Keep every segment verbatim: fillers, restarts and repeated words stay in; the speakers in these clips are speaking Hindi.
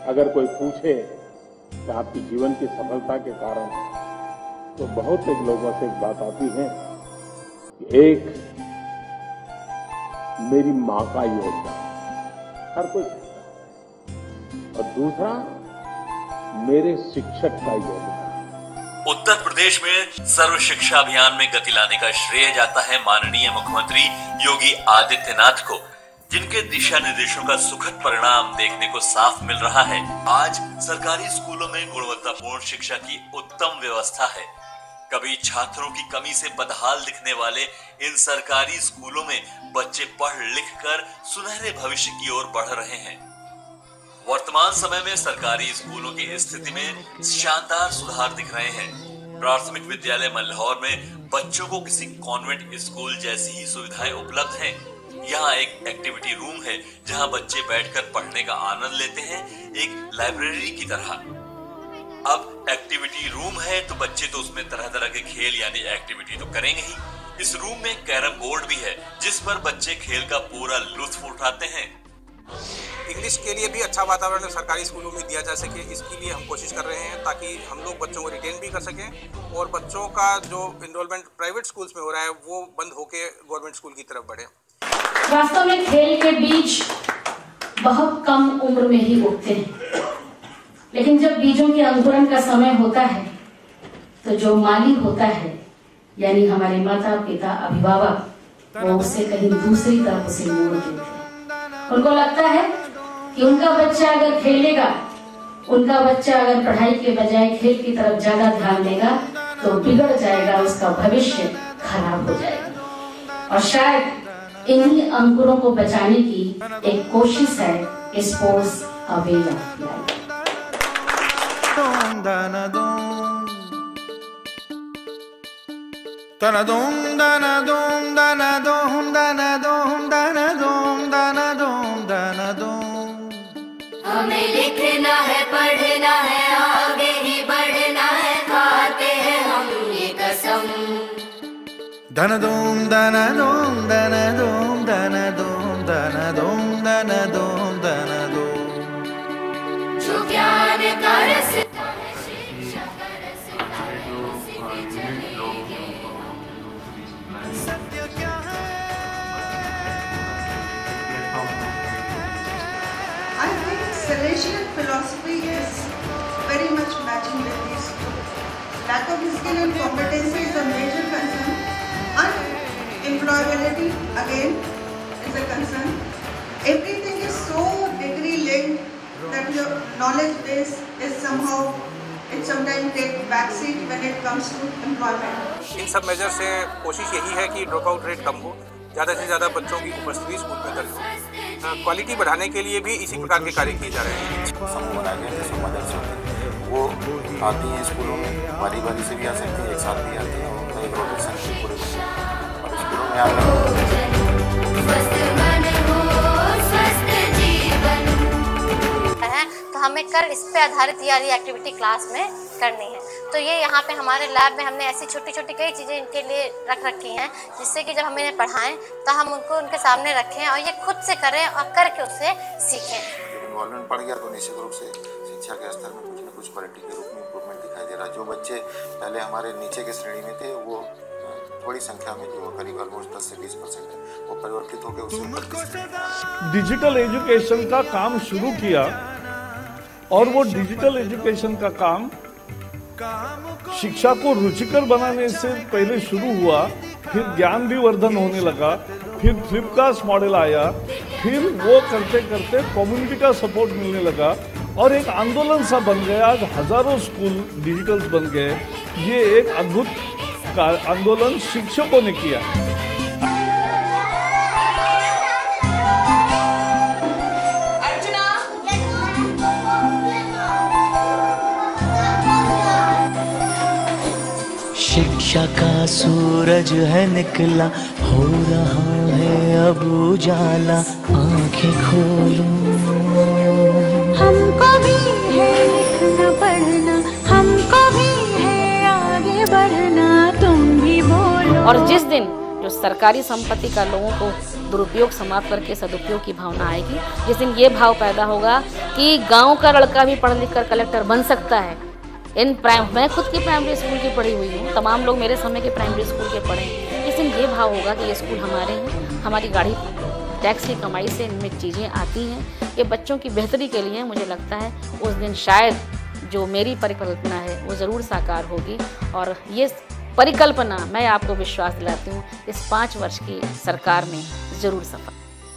अगर कोई पूछे कि आपकी जीवन की सफलता के कारण, तो बहुत से लोगों से एक बात आती है कि एक मेरी मां का योगदान, हर कोई कहता है, और दूसरा मेरे शिक्षक का योगदान। उत्तर प्रदेश में सर्व शिक्षा अभियान में गति लाने का श्रेय जाता है माननीय मुख्यमंत्री योगी आदित्यनाथ को, जिनके दिशा निर्देशों का सुखद परिणाम देखने को साफ मिल रहा है। आज सरकारी स्कूलों में गुणवत्तापूर्ण शिक्षा की उत्तम व्यवस्था है। कभी छात्रों की कमी से बदहाल दिखने वाले इन सरकारी स्कूलों में बच्चे पढ़ लिख कर सुनहरे भविष्य की ओर बढ़ रहे हैं। वर्तमान समय में सरकारी स्कूलों की स्थिति में शानदार सुधार दिख रहे हैं। प्राथमिक विद्यालय मल्हौर में बच्चों को किसी कॉन्वेंट स्कूल जैसी ही सुविधाएं उपलब्ध हैं। यहाँ एक एक्टिविटी रूम है जहाँ बच्चे बैठकर पढ़ने का आनंद लेते हैं, एक लाइब्रेरी की तरह। अब एक्टिविटी रूम है तो बच्चे तो उसमें तरह तरह के खेल यानी एक्टिविटी तो करेंगे ही। इस रूम में कैरम बोर्ड भी है जिस पर बच्चे खेल का पूरा लुत्फ उठाते हैं। इंग्लिश के लिए भी अच्छा वातावरण सरकारी स्कूलों में दिया जा सके, इसके लिए हम कोशिश कर रहे हैं ताकि हम लोग बच्चों को रिटेन भी कर सकें और बच्चों का जो इनरोलमेंट प्राइवेट स्कूल्स में हो रहा है वो बंद होकर गवर्नमेंट स्कूल की तरफ बढ़े। वास्तव में खेल के बीज बहुत कम उम्र में ही उगते हैं, लेकिन जब बीजों के अंकुरण का समय होता है तो जो माली होता है यानी हमारे माता पिता अभिभावक, वो उससे कहीं दूसरी तरफ उसे मोड़ देते हैं। उनको लगता है कि उनका बच्चा अगर खेलेगा, उनका बच्चा अगर पढ़ाई के बजाय खेल की तरफ ज्यादा ध्यान देगा तो बिगड़ जाएगा, उसका भविष्य खराब हो जाएगा। और शायद इन्हीं अंकुरों को बचाने की एक कोशिश है sports away of life. Dana dum dana dum dana dum dana dum dana dum dana dum dana dum। हमें लिखना है, पढ़ना है, आगे ही बढ़ना है, खाते हैं हम ये कसम। Dana dum dana dum dana dum dana dum dana dum dana dum dana dum। जो ज्ञान का रस Salesian philosophy is very much matching with these two. Lack of skill and competency is a major concern. Unemployability again is a concern. Everything is so degree linked that your knowledge base is somehow it sometimes take backseat when it comes to employment. इन सब मेजर से कोशिश यही है कि ड्रॉप आउट रेट कम हो, ज़्यादा से ज़्यादा बच्चों की उपस्थिति स्कूल में दर्ज हो। क्वालिटी बढ़ाने के लिए भी इसी प्रकार के कार्य किए जा रहे हैं। समूह बनाए गए हैं जिसमें मदरसे होते हैं, वो आती हैं स्कूलों में, बारी बारी से भी आ सकती हैं, एक साथ भी आती हैं, उनका एक रोटेशन है पूरे और स्कूलों में आकर तो हमें कर इस पे आधारित यारी एक्टिविटी क्लास में करनी है। तो ये यहाँ पे हमारे लैब में हमने ऐसी छोटी छोटी कई चीज़ें इनके लिए रख रखी हैं जिससे कि जब हम इन्हें पढ़ाएं तो हम उनको उनके सामने रखें और ये खुद से करें और करके उससे सीखें। जब इन्वॉल्वमेंट बढ़ गया तो निश्चित रूप से शिक्षा के स्तर में कुछ न कुछ क्वालिटी के रूप में इम्प्रूवमेंट दिखाई दे रहा। जो बच्चे पहले हमारे नीचे के श्रेणी में थे वो थोड़ी संख्या में जो करीब ऑलमोस्ट दस से बीस परसेंट है वो परिवर्तित होकर उससे ऊपर डिजिटल एजुकेशन का काम शुरू किया और वो डिजिटल एजुकेशन का काम शिक्षा को रुचिकर बनाने से पहले शुरू हुआ, फिर ज्ञान भी वर्धन होने लगा, फिर फ्लिपकास्ट मॉडल आया, फिर वो करते करते कम्युनिटी का सपोर्ट मिलने लगा और एक आंदोलन सा बन गया। आज हजारों स्कूल डिजिटल बन गए। ये एक अद्भुत आंदोलन शिक्षकों ने किया। शिक्षा का सूरज है निकला, हो रहा है अब उजाला, आंखें खोलो। हमको भी है लिखना पढ़ना, हमको भी है आगे बढ़ना, तुम भी बोलो। और जिस दिन जो सरकारी संपत्ति का लोगों को दुरुपयोग समाप्त करके सदुपयोग की भावना आएगी, जिस दिन ये भाव पैदा होगा कि गांव का लड़का भी पढ़ लिख कर कलेक्टर बन सकता है। इन प्राइम मैं खुद की प्राइमरी स्कूल की पढ़ी हुई हूँ, तमाम लोग मेरे समय के प्राइमरी स्कूल के पढ़े हैं। इस दिन ये भाव होगा कि ये स्कूल हमारे हैं, हमारी गाड़ी टैक्स की कमाई से इनमें चीज़ें आती हैं, ये बच्चों की बेहतरी के लिए। मुझे लगता है उस दिन शायद जो मेरी परिकल्पना है वो ज़रूर साकार होगी, और ये परिकल्पना मैं आपको विश्वास दिलाती हूँ इस पाँच वर्ष की सरकार में ज़रूर सफल।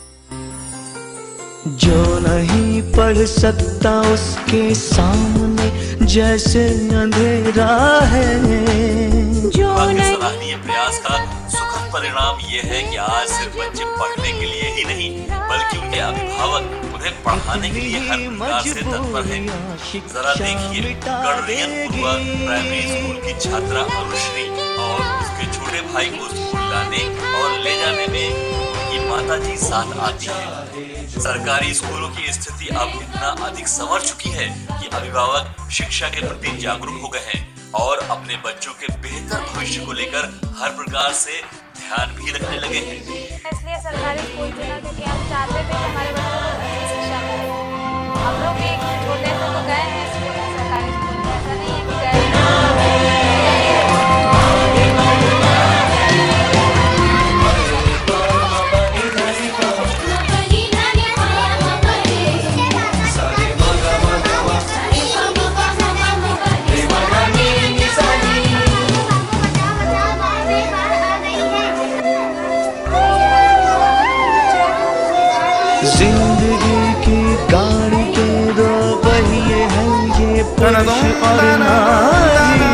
जो नहीं पढ़ सकता उसके सामने जैसे अंधेरा है। जो नहीं सराहनीय प्रयास का सुखद परिणाम ये है कि आज सिर्फ बच्चे पढ़ने के लिए ही नहीं बल्कि उनके अभिभावक उन्हें पढ़ाने के लिए हर प्रकार से तत्पर हैं। जरा देखिए, गढ़रियनपुर प्राइमरी स्कूल की छात्रा अनुश्री और उसके छोटे भाई को स्कूल लाने और ले जाने में उनकी माता जी साथ आती है। सरकारी स्कूलों की स्थिति अब इतना अधिक संवर चुकी है कि अभिभावक शिक्षा के प्रति जागरूक हो गए हैं और अपने बच्चों के बेहतर भविष्य को लेकर हर प्रकार से ध्यान भी रखने लगे हैं। इसलिए सरकारी स्कूल चुना क्योंकि हम चाहते थे कि हमारे बच्चों को अच्छी शिक्षा मिले। हम लोग भी छोटे से तो गए हैं स्कूल में, सरकारी स्कूल में, ऐसा नहीं है कि गए जिंदगी की गाड़ी के दो पहिए हैं, ये पुरुष और नारी।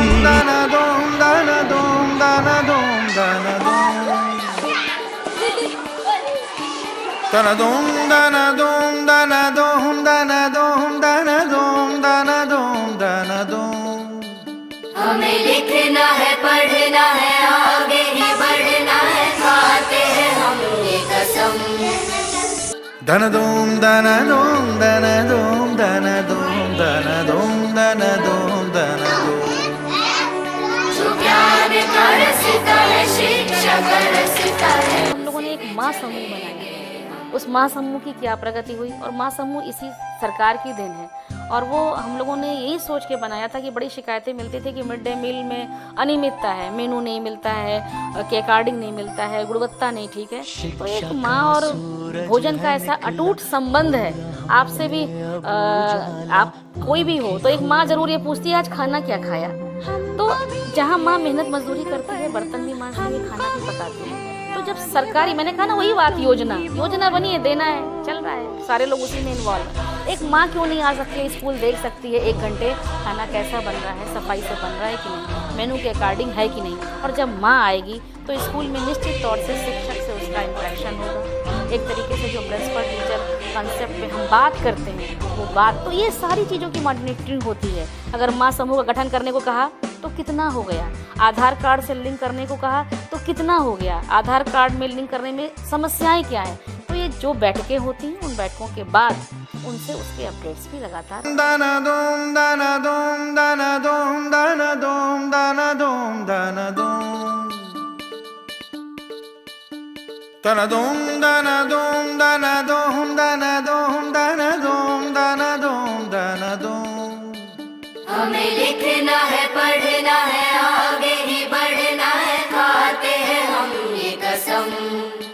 हमें लिखना है, पढ़ना है, आगे ही बढ़ना है, खाते हैं हम ये कसम। Dana dum dana dum dana dum dana dum dana dum dana dum dana dum। जो ज्ञान का रस्ता है, शिक्षा का रस्ता है। हम लोगों ने एक माँ समूह बनाया, उस माँ समूह की क्या प्रगति हुई, और माँ समूह इसी सरकार की देन है। और वो हम लोगों ने यही सोच के बनाया था कि बड़ी शिकायतें मिलती थी कि मिड डे मील में अनियमितता है, मेनू नहीं मिलता है, के अकॉर्डिंग नहीं मिलता है, गुणवत्ता नहीं ठीक है। तो एक माँ और भोजन का ऐसा अटूट संबंध है, आपसे भी आ, आप कोई भी हो तो एक माँ जरूर ये पूछती है आज खाना क्या खाया। तो जहाँ माँ मेहनत मजदूरी करती है, बर्तन भी मांजती है, खाना भी पकाती है। तो जब सरकारी, मैंने कहा ना वही बात, योजना योजना बनी है, देना है, चल रहा है, सारे लोग उसी में इन्वॉल्व है। एक माँ क्यों नहीं आ सकती है, स्कूल देख सकती है एक घंटे खाना कैसा बन रहा है, सफाई से बन रहा है कि नहीं, मेनू के अकॉर्डिंग है कि नहीं। और जब माँ आएगी तो स्कूल में निश्चित तौर से शिक्षक से उसका इंटरेक्शन होगा। एक तरीके से जो प्रिंसिपल टीचर कंसेप्ट पे हम बात करते हैं वो बात, तो ये सारी चीज़ों की मॉनिटरिंग होती है। अगर माँ समूह का गठन करने को कहा तो कितना हो गया, आधार कार्ड से लिंक करने को कहा तो कितना हो गया, आधार कार्ड में लिंक करने में समस्याएं क्या है। तो ये जो बैठकें होती हैं, उन बैठकों के बाद उनसे उसके अपडेट्स भी लगातार दाना दोम दाना दोम दाना दोम दाना दोम दाना दोम दाना दोम दाना दोम दाना दोम दाना दोम दाना दोम दाना दोम दाना दोम दाना दोम। हमें लिखना है, पढ़ना है, आगे ही बढ़ना है, खाते हैं हम ये कसम।